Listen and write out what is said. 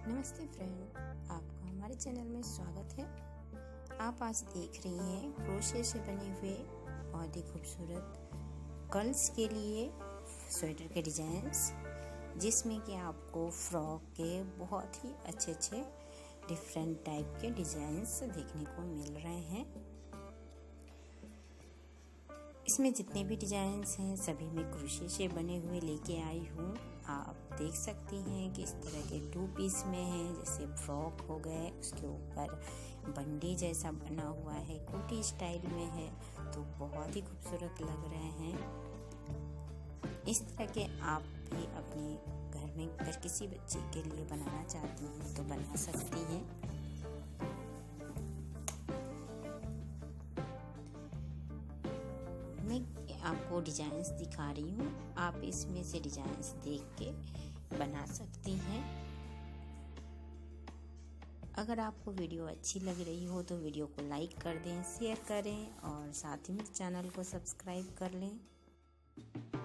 नमस्ते फ्रेंड, आपका हमारे चैनल में स्वागत है। आप आज देख रही हैं क्रोशे से बने हुए बहुत ही खूबसूरत गर्ल्स के लिए स्वेटर के डिज़ाइंस, जिसमें कि आपको फ्रॉक के बहुत ही अच्छे डिफरेंट टाइप के डिज़ाइंस देखने को मिल रहे हैं। इसमें जितने भी डिज़ाइंस हैं सभी मैं क्रोशे से बने हुए लेके आई हूँ। आप देख सकती हैं कि इस तरह के 2 पीस में हैं, जैसे फ्रॉक हो गए, उसके ऊपर बंडी जैसा बना हुआ है, कोटी स्टाइल में है, तो बहुत ही खूबसूरत लग रहे हैं। इस तरह के आप भी अपने घर में अगर किसी बच्चे के लिए बनाना चाहती हैं तो बना सकती हैं। मैं आपको डिज़ाइंस दिखा रही हूँ, आप इसमें से डिज़ाइंस देख के बना सकती हैं। अगर आपको वीडियो अच्छी लग रही हो तो वीडियो को लाइक कर दें, शेयर करें और साथ ही में चैनल को सब्सक्राइब कर लें।